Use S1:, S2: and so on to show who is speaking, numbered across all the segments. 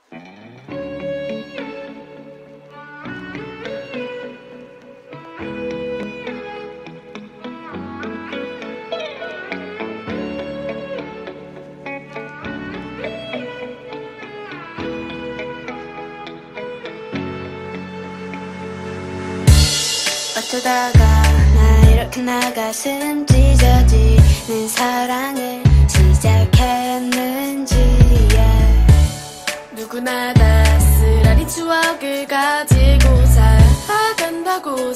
S1: 어쩌다가 나 이렇게 나 가슴 찢어지는 사랑을 시작했는지
S2: 누구나 다 쓰라린 추억을 가지고 살아간다고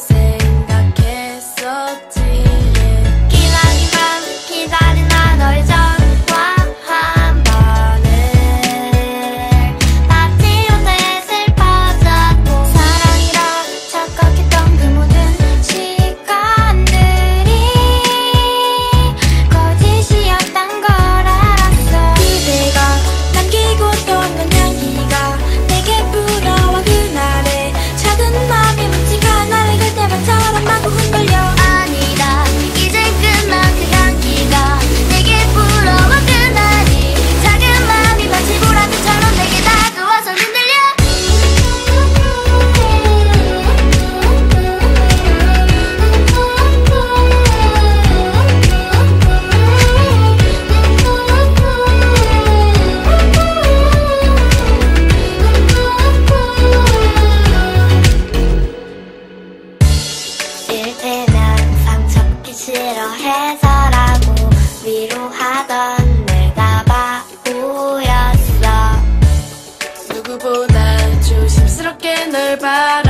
S2: 생각했었지.
S1: 기다리만 기다린 나 너의 전화 한 번을 받지 못해 슬퍼졌고 사랑이라 착각했던 그 모든 시간들이 거짓이었단 걸 알았어. 그대가 남기고 떠난 향기가 내게 불어와 그날의 작은 맘이 묻지가 나를 그때만처럼 마구 흔들려. 아니다 이제 끝난 그 향기가 내게 불어와 그날이 작은 맘이 마치 보라색처럼 내게 다가와서 흔들려. 이를테면 상처받기 싫어해서라고 위로하던 내가 바보였어.
S2: 누구보다 조심스럽게 널 바라